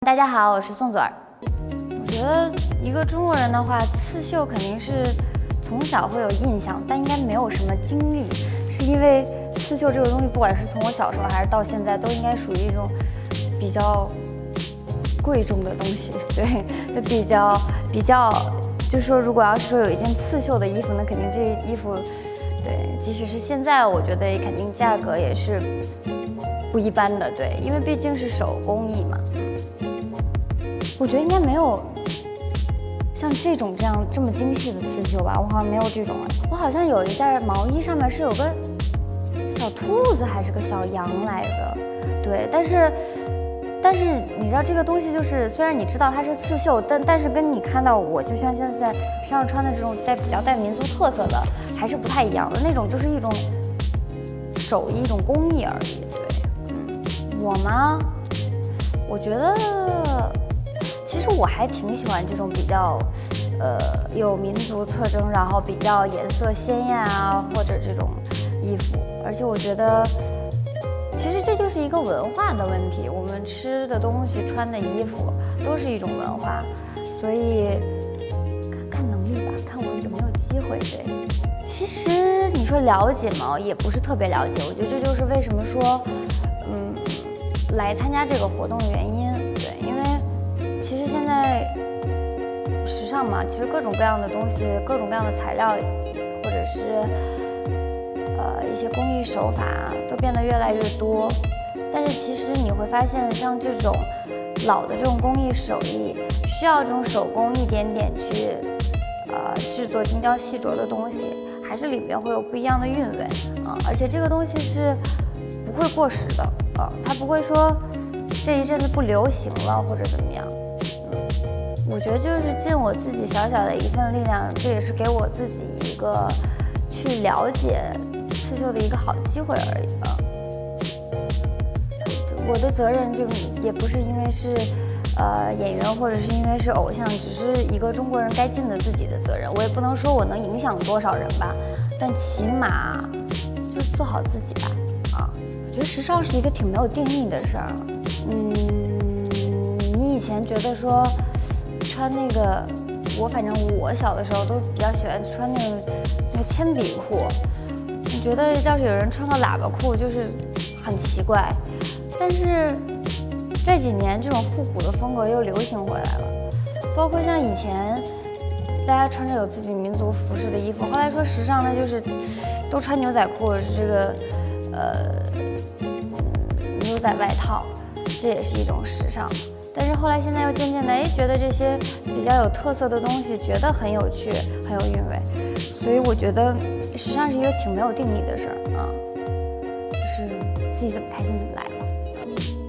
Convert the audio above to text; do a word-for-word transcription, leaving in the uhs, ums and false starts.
大家好，我是宋祖儿。我觉得一个中国人的话，刺绣肯定是从小会有印象，但应该没有什么经历，是因为刺绣这个东西，不管是从我小时候还是到现在，都应该属于一种比较贵重的东西，对，就比较比较，就说如果要是说有一件刺绣的衣服，那肯定这衣服，对，即使是现在，我觉得肯定价格也是不一般的，对，因为毕竟是手工艺嘛。我觉得应该没有像这种这样这么精细的刺绣吧，我好像没有这种哎，我好像有一件毛衣上面是有个小兔子还是个小羊来着，对，但是但是你知道这个东西就是，虽然你知道它是刺绣，但但是跟你看到我就像现在身上穿的这种带比较带民族特色的，还是不太一样的那种，就是一种手艺一种工艺而已，对，嗯，我吗？我觉得。其实我还挺喜欢这种比较，呃，有民族特征，然后比较颜色鲜艳啊，或者这种衣服。而且我觉得，其实这就是一个文化的问题。我们吃的东西、穿的衣服都是一种文化，所以看看能力吧，看我有没有机会。对，其实你说了解嘛，也不是特别了解。我觉得这就是为什么说，嗯，来参加这个活动的原因。对，因为。其实现在时尚嘛，其实各种各样的东西，各种各样的材料，或者是呃一些工艺手法都变得越来越多。但是其实你会发现，像这种老的这种工艺手艺，需要这种手工一点点去呃制作精雕细琢的东西，还是里面会有不一样的韵味啊、呃。而且这个东西是不会过时的啊、呃，它不会说这一阵子不流行了或者怎么样。我觉得就是尽我自己小小的一份力量，这也是给我自己一个去了解刺绣的一个好机会而已啊。我的责任就也不是因为是呃演员或者是因为是偶像，只是一个中国人该尽的自己的责任。我也不能说我能影响多少人吧，但起码就是做好自己吧。啊，我觉得时尚是一个挺没有定义的事儿。嗯，你以前觉得说。穿那个，我反正我小的时候都比较喜欢穿那个那个铅笔裤。你觉得要是有人穿个喇叭裤，就是很奇怪。但是这几年这种复古的风格又流行回来了，包括像以前大家穿着有自己民族服饰的衣服，后来说时尚，那就是都穿牛仔裤，这个呃牛仔外套，这也是一种时尚。但是后来现在又渐渐的，哎，觉得这些比较有特色的东西，觉得很有趣，很有韵味，所以我觉得时尚是一个挺没有定义的事儿啊，就是自己怎么开心怎么来吧。